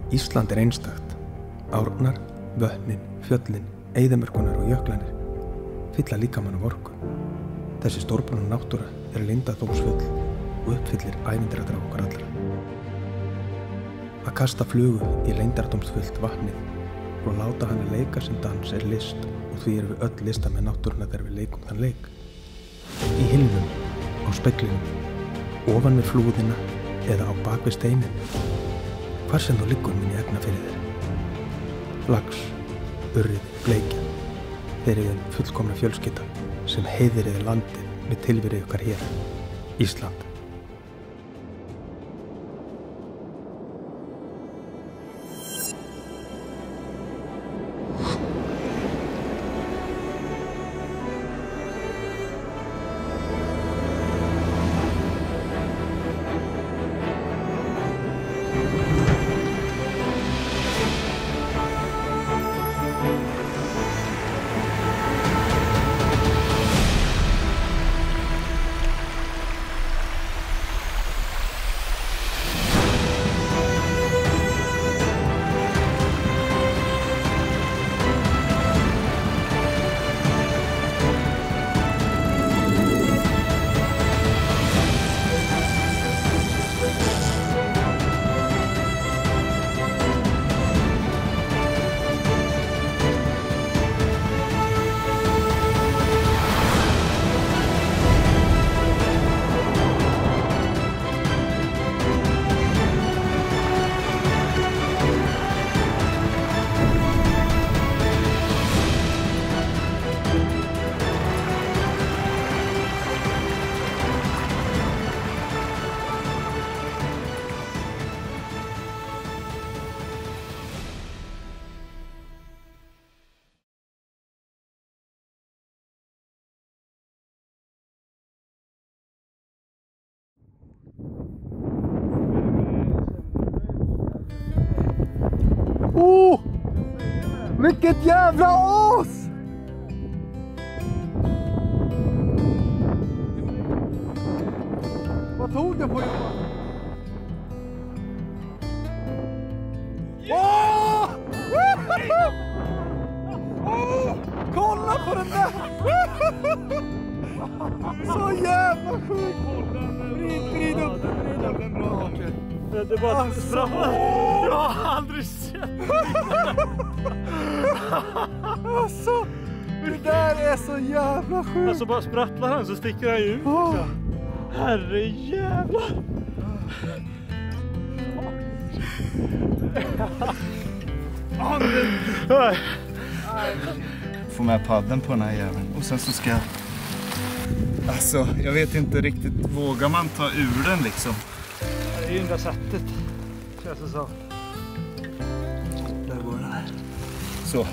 Ísland einstakt. Árnar, vötnin, fjöllin, eyðimörkunar og jöklanir fylla líkamann af orku. Þessi stórbrunna náttúra leyndardómsfull og uppfyllir ævintýradrag okkar allra. Að kasta flugu í leyndardómsfullt vatnið og láta hana leika sem dans list og því erum við öll listamenn náttúruna þegar við leikum þann leik. Í hylnum, á speglinum, ofan við flúðina eða á bakvið steinin. Hvar sem þú liggur mun ég egna fyrir þér. Lax, urrið, bleikja. Þeir eru fullkomna fjölskylda sem heiðrið landið með tilveru ykkar hér, Ísland. Vilket jävla as! Vad tog det på Johan? Åh! Åh! Kolla på den där! Så jävla sjukt! Vrid upp den bra. Det var straffat. Jag har aldrig sett Alltså, det där är så jävla sjukt. Alltså bara sprattlar han så sticker han ut. Herre jävlar. Få med padden på den här jäveln. Och sen så ska jag... Alltså, jag vet inte riktigt. Vågar man ta ur den liksom? Det är ju enda sättet. Känns det så. Där går den här. Så.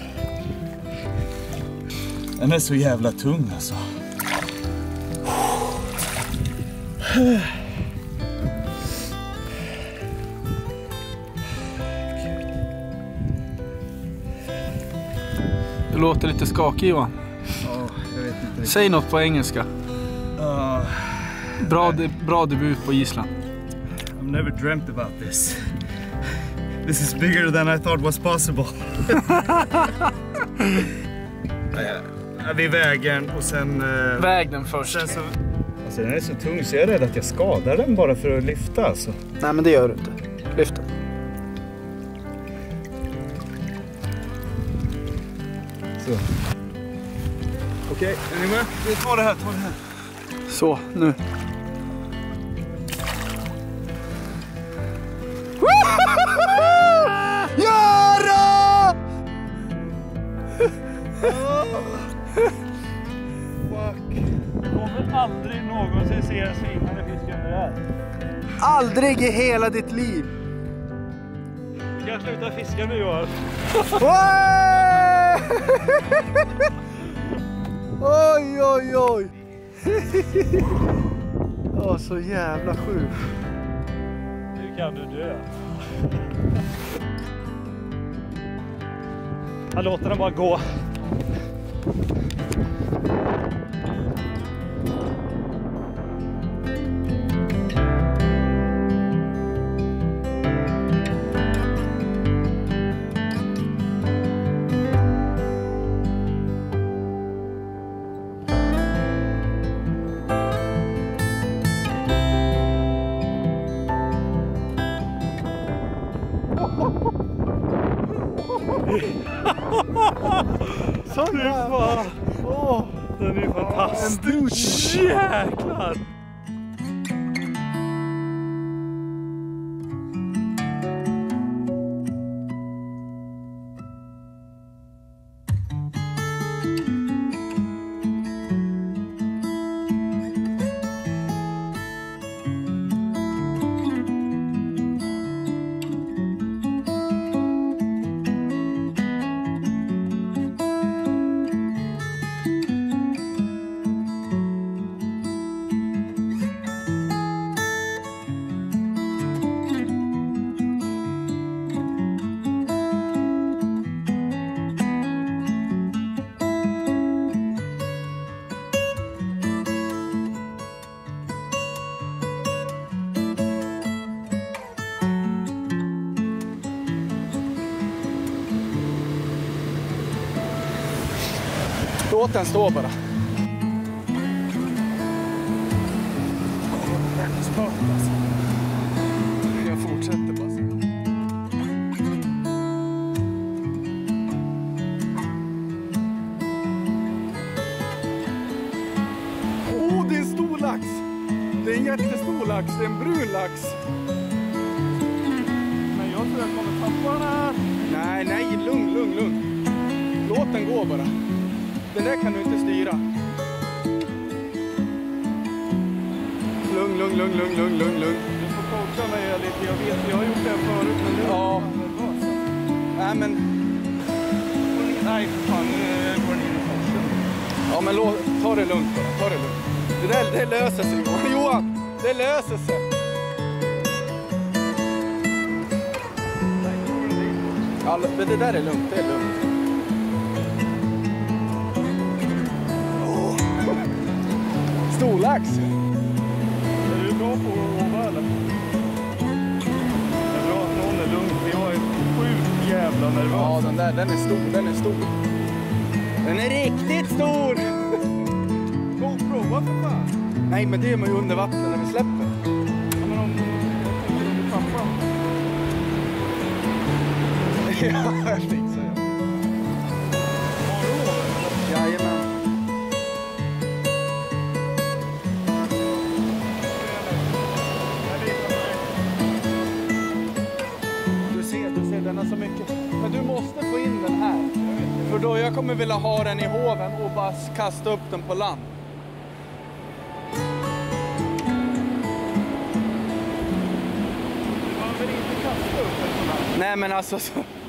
Den är så jävla tung alltså. Du låter lite skakig, Johan. Ja, jag vet inte riktigt. Säg något på engelska. Bra debut på Island. I've never dreamt about this. This is bigger than I thought was possible. Vid vägen och sen... Väg den först. Sen så, alltså den är så tung så jag är rädd att jag skadar den bara för att lyfta alltså. Nej men det gör du inte. Lyft den. Så. Okej, är ni med? Vi tar det här, Så, nu. Göra! Fuck. Du kommer aldrig någonsin se en svinande fisk under det här. Aldrig i hela ditt liv. Du kan sluta fiska nu, Johan. Oj, oj, oj. Åh, så jävla sjukt. Nu kan du dö. Jag låter den bara gå. Fy fan. Den är fantastisk. Jäklar. Låt den stå bara. Jag fortsätter bara. Det är en stor lax. Det är en jättestor lax. Det är en brun lax. Men jag tror jag kommer tappa den här. Nej, lugn. Låt den gå bara. Den där kan du inte styra. Lugn. Du får coacha mig lite. Jag vet, jag har gjort det förut. Men det Ja. Nej, men... Nej, för fan. Nu går den in i forsen. Ja, men ta det lugnt bara. Ta det lugnt. Det löser sig. Johan, det löser sig. Men det där är lugnt. Det är lugnt. Storlax. Är du bra på att åva eller? Det är bra att någon är lugn. Jag är sjukt jävla nervös. Ja, den är stor. Den är riktigt stor. Gå och prova för fan. Nej, men det är man ju under vattnet när vi släpper. Ja, men om du tappar. Ja, jag fixar jag. Har du åver? Jajamän. Du ser, den har så mycket. Men du måste få in den här. För då jag kommer vilja ha den i hoven och bara kasta upp den på land. Man vill inte kasta upp en sån här. Nej, men alltså så.